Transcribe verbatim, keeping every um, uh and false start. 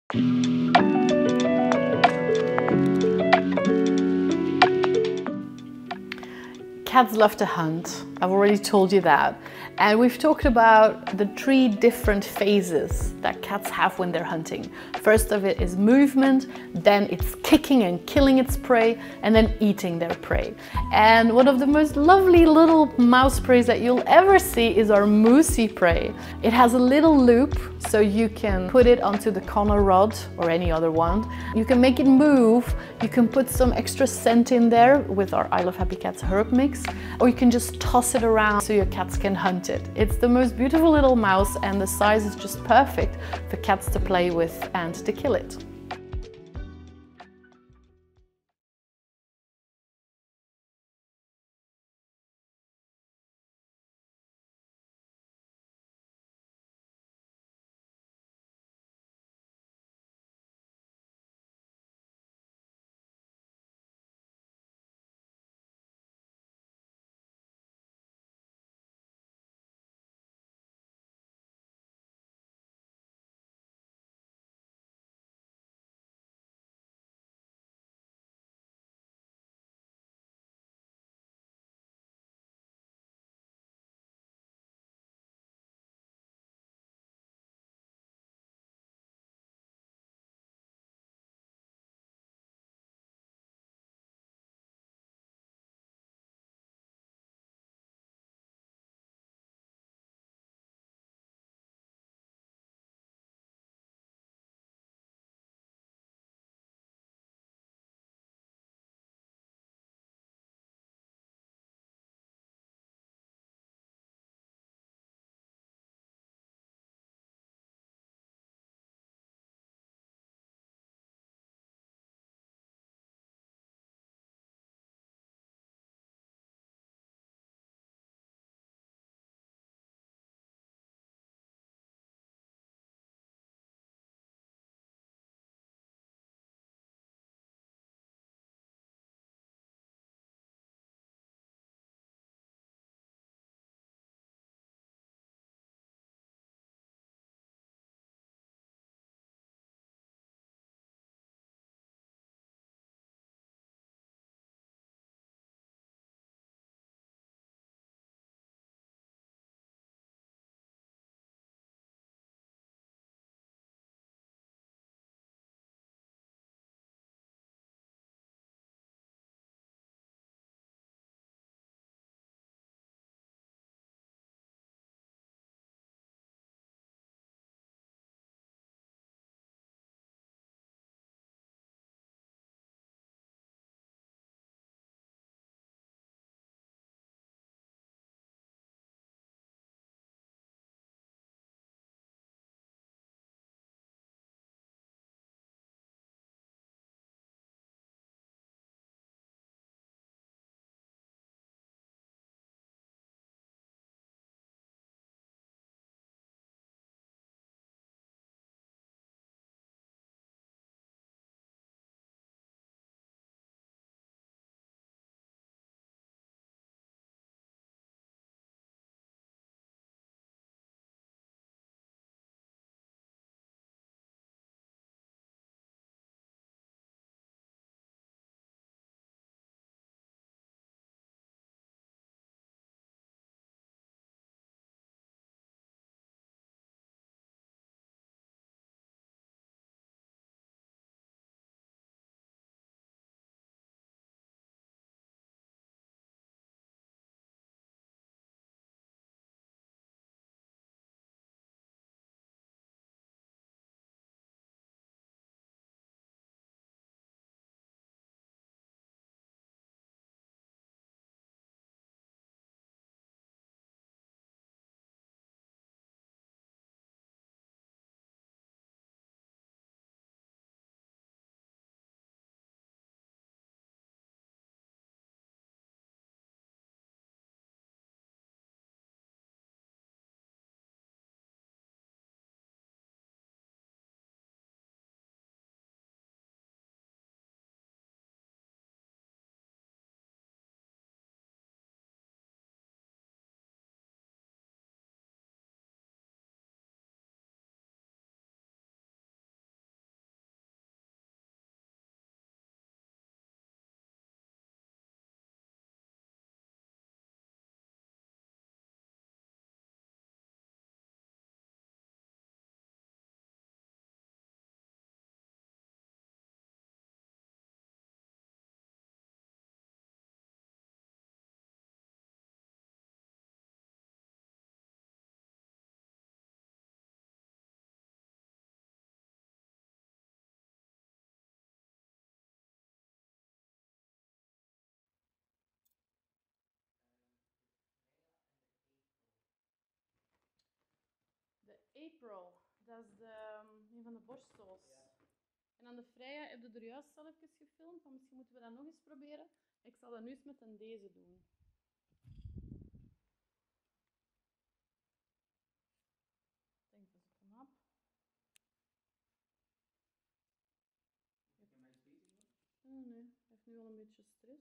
Cats love to hunt. I've already told you that. And we've talked about the three different phases that cats have when they're hunting. First of it is movement, then it's kicking and killing its prey, and then eating their prey. And one of the most lovely little mouse preys that you'll ever see is our moosey prey. It has a little loop, so you can put it onto the Conner rod or any other wand. You can make it move, you can put some extra scent in there with our I Love Happy Cats herb mix, or you can just toss it around so your cats can hunt it. It's the most beautiful little mouse, and the size is just perfect for cats to play with and to kill it. April, dat is de, een van de borstels. Ja. En aan de Freya heb je er juist al even gefilmd, maar misschien moeten we dat nog eens proberen. Ik zal dat nu eens met een deze doen. Ik denk dat het hem op. Moet ik hem eens bezig doen? Nee, nee, hij heeft nu al een beetje stress.